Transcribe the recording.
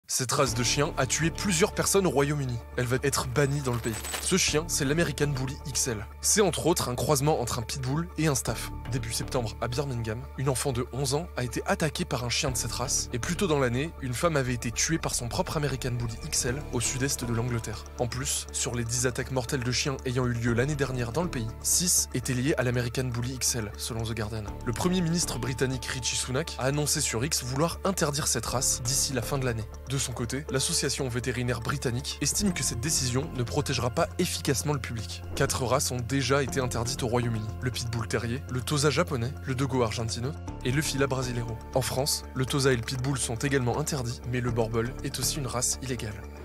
Cette race de chien a tué plusieurs personnes au Royaume-Uni. Elle va être bannie dans le pays. Ce chien, c'est l'American Bully XL. C'est entre autres un croisement entre un pitbull et un staff. Début septembre, à Birmingham, une enfant de 11 ans a été attaquée par un chien de cette race, et plus tôt dans l'année, une femme avait été tuée par son propre American Bully XL au sud-est de l'Angleterre. En plus, sur les 10 attaques mortelles de chiens ayant eu lieu l'année dernière dans le pays, 6 étaient liées à l'American Bully XL, selon The Guardian. Le premier ministre britannique Rishi Sunak a annoncé sur X vouloir interdire cette race d'ici la fin de l'année. De son côté, l'association vétérinaire britannique estime que cette décision ne protégera pas efficacement le public. 4 races ont déjà été interdites au Royaume-Uni: le pitbull terrier, le tosa japonais, le dogo argentino et le fila brasileiro. En France, le tosa et le pitbull sont également interdits, mais le borbol est aussi une race illégale.